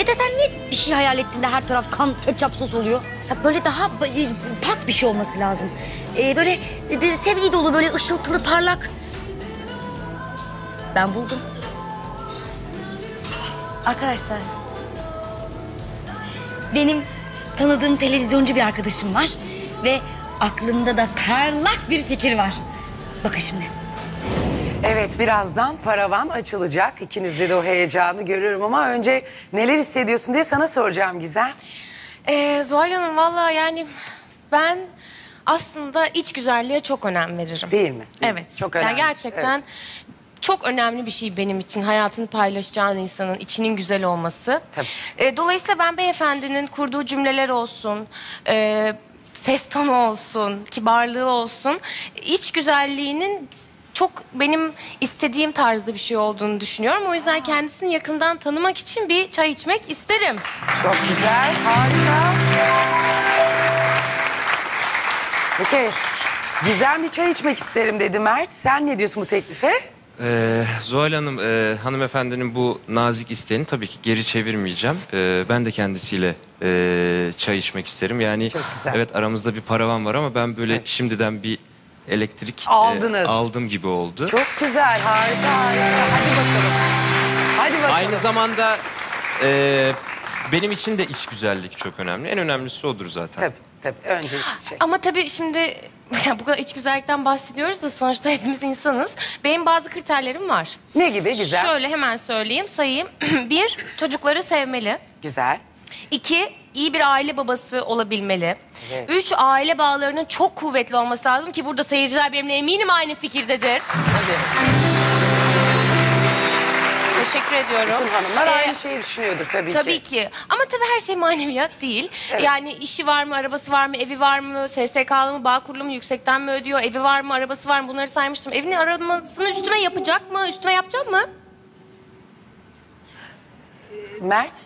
Mete sen niye bir şey hayal ettiğinde her taraf kan, ketçap sos oluyor? Ya böyle daha pak bir şey olması lazım. Böyle sevgi dolu, böyle ışıltılı, parlak. Ben buldum. Arkadaşlar, benim tanıdığım televizyoncu bir arkadaşım var ve aklımda da parlak bir fikir var. Bakın şimdi. Evet, birazdan paravan açılacak. İkinizde de o heyecanı görüyorum ama önce neler hissediyorsun diye sana soracağım Gizem. Zuhal Hanım valla yani ben aslında iç güzelliğe çok önem veririm. Değil mi? Evet. Çok yani önemli. gerçekten çok önemli bir şey benim için. Hayatını paylaşacağın insanın içinin güzel olması. Tabii. Dolayısıyla ben beyefendinin kurduğu cümleler olsun, ses tonu olsun, kibarlığı olsun, iç güzelliğinin çok benim istediğim tarzda bir şey olduğunu düşünüyorum. O yüzden kendisini yakından tanımak için bir çay içmek isterim. Çok güzel, harika. Peki, Gizem bir çay içmek isterim dedi Mert. Sen ne diyorsun bu teklife? Zuhal Hanım, hanımefendinin bu nazik isteğini tabii ki geri çevirmeyeceğim. Ben de kendisiyle çay içmek isterim. Yani Çok güzel. evet aramızda bir paravan var ama ben böyle şimdiden bir elektrik Aldınız. aldım gibi oldu. Çok güzel, harika, harika. Hadi bakalım. Hadi bakalım. Aynı zamanda benim için de iç güzellik çok önemli. En önemlisi odur zaten. Tabii, tabii. Öncelikli şey. Ama tabii şimdi ya bu kadar iç güzellikten bahsediyoruz da sonuçta hepimiz insanız. Benim bazı kriterlerim var. Ne gibi Gizem? Şöyle hemen söyleyeyim, sayayım. 1, çocukları sevmeli. Güzel. 2, iyi bir aile babası olabilmeli. Evet. 3, aile bağlarının çok kuvvetli olması lazım ki burada seyirciler benimle eminim aynı fikirdedir. Tabii. Teşekkür ediyorum. Bütün hanımlar aynı şeyi düşünüyordur tabii ki. Tabii ki. Ama tabii her şey maneviyat değil. Evet. Yani işi var mı, arabası var mı, evi var mı, SSK'lı mı, Bağkurlu mu, yüksekten mi ödüyor, evi var mı, arabası var mı, bunları saymıştım. Evini aramasını üstüme yapacak mı, üstüme yapacak mı? Mert?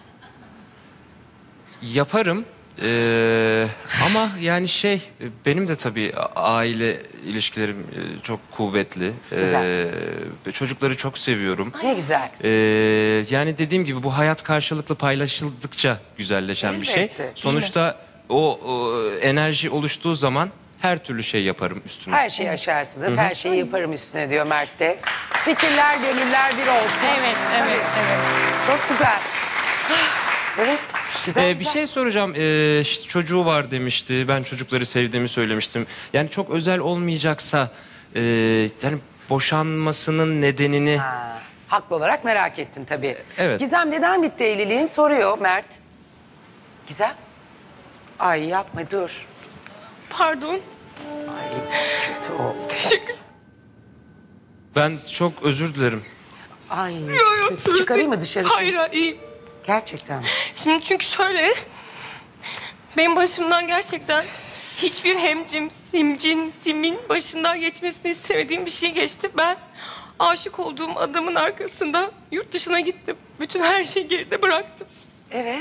Yaparım. Ama yani benim de tabii aile ilişkilerim çok kuvvetli. Güzel. Çocukları çok seviyorum. Ne güzel. Yani dediğim gibi bu hayat karşılıklı paylaşıldıkça güzelleşen bir şey. Elbette, değil Sonuçta o enerji oluştuğu zaman her türlü şey yaparım üstüne. Her şeyi aşarsınız, her şeyi yaparım üstüne diyor Mert de. Fikirler, gönüller bir olsun. Evet, evet, evet. Çok güzel. Evet, güzel, Bir güzel. şey soracağım. İşte çocuğu var demişti. Ben çocukları sevdiğimi söylemiştim. Yani çok özel olmayacaksa yani boşanmasının nedenini... Ha, haklı olarak merak ettin tabii. Evet. Gizem neden bitti evliliğin soruyor Mert. Gizem? Ay yapma dur. Pardon. Ay kötü oldu. Teşekkür. Ben çok özür dilerim. Ay kötü. Çıkarayım mı dışarı? Hayır, iyiyim. Gerçekten mi? Şimdi çünkü şöyle, benim başımdan gerçekten hiçbir hemcim, simin başından geçmesini istemediğim bir şey geçti. Ben aşık olduğum adamın arkasında yurt dışına gittim. Bütün her şeyi geride bıraktım. Evet.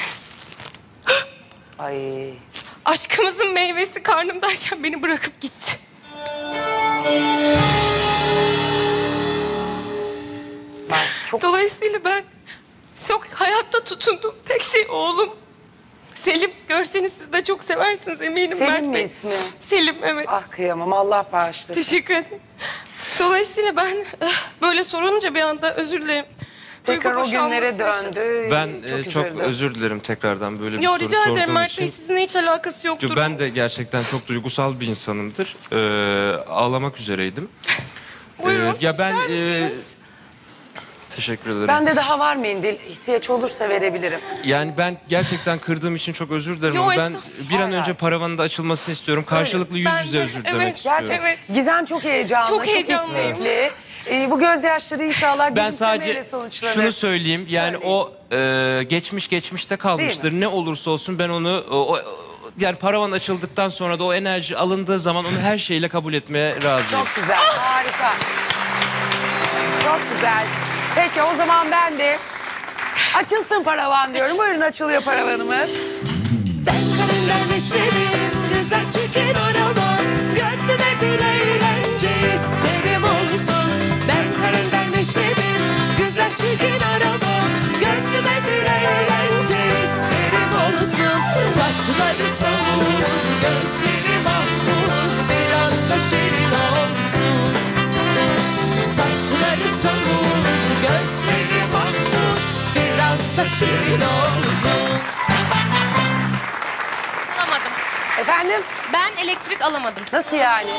Ay. Aşkımızın meyvesi karnımdayken beni bırakıp gitti. Mert çok... Dolayısıyla ben çok hayatta tutunduğum tek şey oğlum. Selim, görseniz siz de çok seversiniz eminim. Selim Mert mi Bey. ismi? Selim, evet. Ah kıyamam, Allah bağışlasın. Teşekkür ederim. Dolayısıyla ben böyle sorunca bir anda özür dilerim. Tekrar Duygu o günlere boşalması yaşadım. döndü. Ben çok üzüldüm. özür dilerim tekrardan böyle bir Yo, soru rica ederim sorduğum Mert için. Bey, sizinle hiç alakası yoktur. Ben de gerçekten çok duygusal bir insanımdır. Ağlamak üzereydim. Buyurun, Ya ben ister misiniz? teşekkür ederim. Bende daha var mendil. İhtiyaç olursa verebilirim. Yani ben gerçekten kırdığım için çok özür dilerim Yo, ama ben estağfurullah. bir an Hayır, önce hayır. paravanın da açılmasını istiyorum. Karşılıklı yüz Ben yüze de, özür evet, dilemek istiyorum. Evet. Gizem çok heyecanlı, Çok heyecanlıyım. istekli. Bu gözyaşları inşallah Ben gülümsemeyle sadece sonuçlanır. şunu söyleyeyim. Yani Söyleyin. o geçmişte kalmıştır. Değil Ne olursa olsun ben onu yani paravan açıldıktan sonra da o enerji alındığı zaman onu her şeyle kabul etmeye razıyım. Çok güzel, harika. Çok güzel. Peki o zaman ben de açılsın paravan diyorum. Buyurun, açılıyor paravanımız. Ben kalender neşerim, güzel çirkin araba. Gönlüme bir eğlence isterim olsun. Ben kalender neşerim, güzel çirkin araba. Gönlüme bir eğlence da şirin olsun. Alamadım. Efendim? Ben elektrik alamadım. Nasıl yani?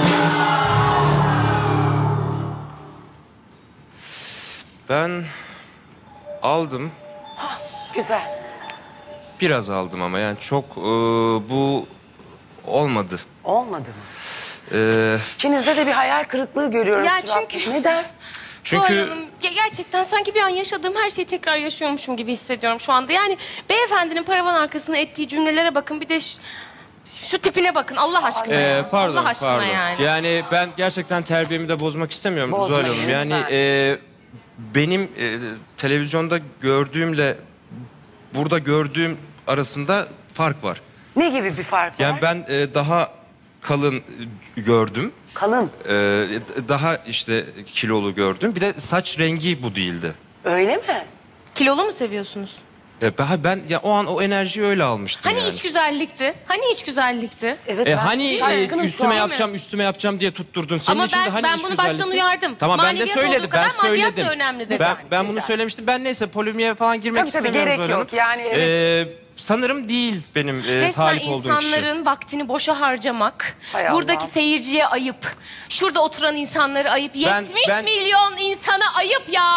Ben aldım. Güzel. Biraz aldım ama yani çok bu olmadı. Olmadı mı? E, İkinizde de bir hayal kırıklığı görüyorum. Ya suratlı. çünkü- Neden? çünkü Zuhal Hanım, gerçekten sanki bir an yaşadığım her şeyi tekrar yaşıyormuşum gibi hissediyorum şu anda. Yani beyefendinin paravan arkasına ettiği cümlelere bakın, bir de şu tipine bakın Allah aşkına. ya. pardon, Allah aşkına pardon. yani. Yani ben gerçekten terbiyemi de bozmak istemiyorum Bozmayın, Zuhal Hanım. Yani lütfen. benim televizyonda gördüğümle burada gördüğüm arasında fark var. Ne gibi bir fark var? Yani ben daha kalın gördüm. Kalın. Daha işte kilolu gördüm. Bir de saç rengi bu değildi. Öyle mi? Kilolu mu seviyorsunuz? Ben ya o an o enerjiyi öyle almıştım Hani yani. iç güzellikti? Hani iç güzellikti? Evet. ben Hani şaşkınım şu üstüme an. üstüme yapacağım diye tutturdun. Senin Ama için de hani ben iç bunu güzellikti? baştan uyardım. Tamam ben de Maneviyat söyledim. olduğu kadar Ben maddiyat da söyledim. önemli dedim. Ben bunu Güzel. söylemiştim. Ben neyse polemiğe falan girmek Tabii, tabii, istemiyorum gerek Zuhal yok. Hanım. Yani evet. Sanırım değil benim Resmen talip olduğum kişi. insanların vaktini boşa harcamak, Hay buradaki Allah. seyirciye ayıp, şurada oturan insanları ayıp, 70 ben- milyon insana ayıp ya.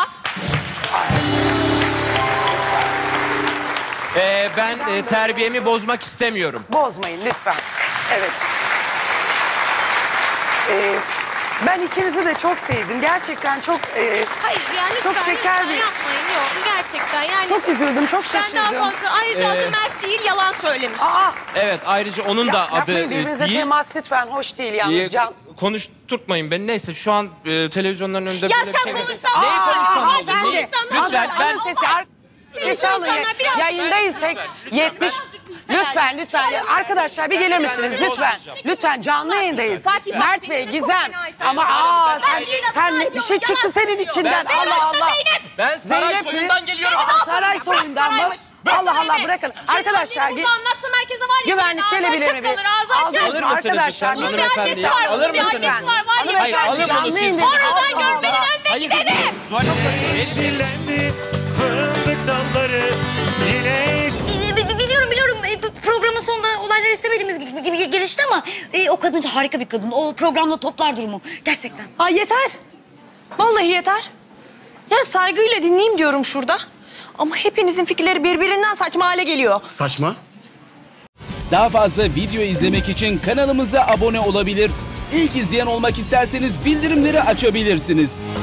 Ben terbiyemi bozmak istemiyorum. Bozmayın lütfen. Evet. Ben ikinizi de çok sevdim. Gerçekten çok Hayır yani Çok lütfen, şeker lütfen bir- yapmayın, yok gerçekten yani. çok üzüldüm, çok ben şaşırdım. daha fazla, ayrıca adı Mert değil, yalan söylemiş. Aa, Evet ayrıca onun da adı yapmayın birbirinize değil. temas lütfen. Hoş değil yalnız Ee, Can. Konuşturtmayın beni. Neyse şu an televizyonların önünde Ya böyle bir sen şey... konuşsan Neyi Aa, konuşsam hadi olur? ben de. Neyi- Lütfen, Alın sesi. Sesi alın. insanlar biraz- Yayındaysak 70. Lütfen lütfen. Arkadaşlar bir gelir misiniz lütfen? Lütfen canlı yayındayız. Fatih, Mert bak, Bey, senin Gizem. çok fena insan. Ama sen ne bir şey çıktı senin içinden. Ben- Allah Allah. Ben saray Zeynep mi? soyundan geliyorum. Aa, saray soyundan mı? saraymış. Allah Allah Zeynep. bırakın. Senin Arkadaşlar anneni burada anlatsam herkese var ya. güvenlik ağzı gelebilir açık mi? kalır, ağzı açık. Alır mısınız Arkadaşlar. lütfen Bunun bir hanımefendi? annesi var, Alır bunun bir mısınız? annesi var ya. Hanımefendi, Hayır, alın bunu canlı siz. yayındayız. Sonradan Allah görmenin Allah. önde Hayır, gideni. Zuhal Hanım, benim- Yeşillendi fındık dalları yine Biliyorum programın sonunda olaylar istemediğimiz gibi gelişti ama o kadın harika bir kadın. O programda toplar durumu gerçekten. Ay yeter. Vallahi yeter. Ya saygıyla dinleyeyim diyorum şurada. Ama hepinizin fikirleri birbirinden saçma hale geliyor. Saçma. Daha fazla video izlemek için kanalımıza abone olabilir. İlk izleyen olmak isterseniz bildirimleri açabilirsiniz.